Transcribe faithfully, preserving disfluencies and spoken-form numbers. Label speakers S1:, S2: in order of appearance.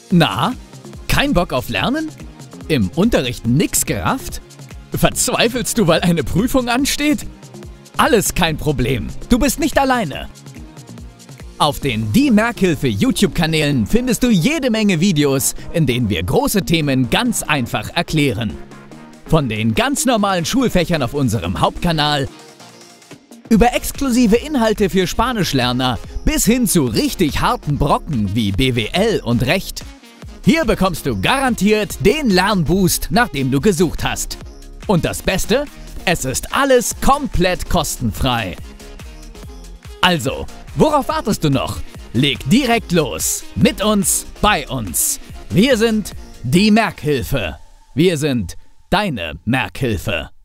S1: Na, kein Bock auf Lernen? Im Unterricht nix gerafft? Verzweifelst du, weil eine Prüfung ansteht? Alles kein Problem, du bist nicht alleine. Auf den Die Merkhilfe YouTube-Kanälen findest du jede Menge Videos, in denen wir große Themen ganz einfach erklären. Von den ganz normalen Schulfächern auf unserem Hauptkanal über exklusive Inhalte für Spanischlerner bis hin zu richtig harten Brocken wie B W L und Recht. Hier bekommst du garantiert den Lernboost, nach dem du gesucht hast. Und das Beste? Es ist alles komplett kostenfrei. Also, worauf wartest du noch? Leg direkt los. Mit uns, bei uns. Wir sind die Merkhilfe. Wir sind deine Merkhilfe.